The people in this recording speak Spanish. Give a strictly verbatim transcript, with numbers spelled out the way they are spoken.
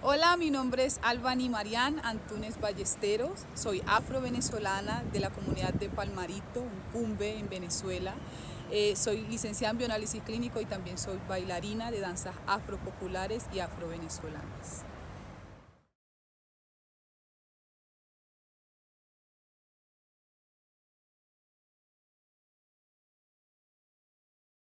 Hola, mi nombre es Albany Marián Antunes Ballesteros, soy afro-venezolana de la comunidad de Palmarito, en Cumbe, en Venezuela. Eh, soy licenciada en bioanálisis clínico y también soy bailarina de danzas afropopulares y afrovenezolanas.